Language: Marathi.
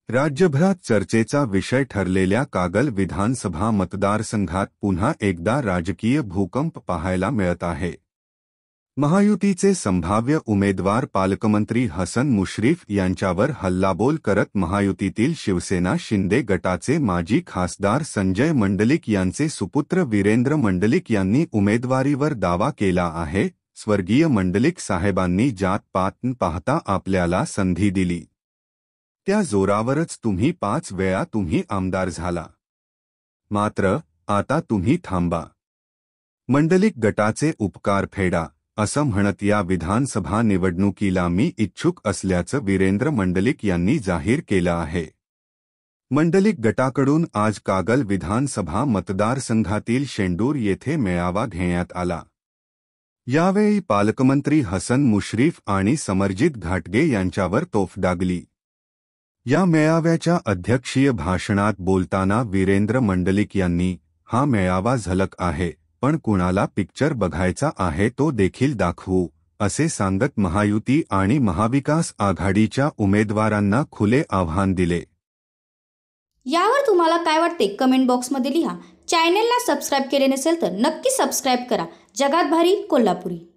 राज्यभरात चर्चेचा विषय ठरलेल्या कागल विधानसभा मतदारसंघात पुन्हा एकदा राजकीय भूकंप पाहायला मिळत आहे। महायुतीचे संभाव्य उमेदवार पालकमंत्री हसन मुश्रीफ यांच्यावर हल्लाबोल करत महायुतीतील शिवसेना शिंदे गटाचे माजी खासदार संजय मंडलिक यांचे सुपुत्र वीरेंद्र मंडलिक यांनी उमेदवारीवर दावा केला आहे। स्वर्गीय मंडलिक साहेबांनी जात-पात न पाहता आपल्याला संधी दिली, त्या जोरावरच तुम्ही 5 वेळा तुम्ही आमदार झाला, मात्र आता तुम्ही थांबा, मंडलिक गटाचे उपकार फेडा असं म्हणत या विधानसभा निवडणुकीला मी इच्छुक असल्याचं वीरेंद्र मंडलिक यांनी जाहीर केलं आहे। मंडलिक गटाकडून आज कागल विधानसभा मतदारसंघातील शेंडूर येथे मेळावा घेण्यात आला। यावेळी पालकमंत्री हसन मुश्रीफ आणि समरजित घाटगे यांच्यावर तोफ डागली। या मेळाव्याच्या अध्यक्षीय भाषणात बोलताना वीरेंद्र मंडलिक यांनी हा मेळावा झलक आहे, पण कुणाला पिक्चर बघायचा आहे तो देखील दाखवू, असे सांगत महायुती आणि महाविकास आघाडीच्या उमेदवारांना खुले आव्हान दिले। यावर तुम्हाला काय वाटते कमेंट बॉक्समध्ये लिहा। चॅनलला सबस्क्राइब केले नसेल तर नक्की सबस्क्राइब करा। जगात भारी कोल्हापुरी।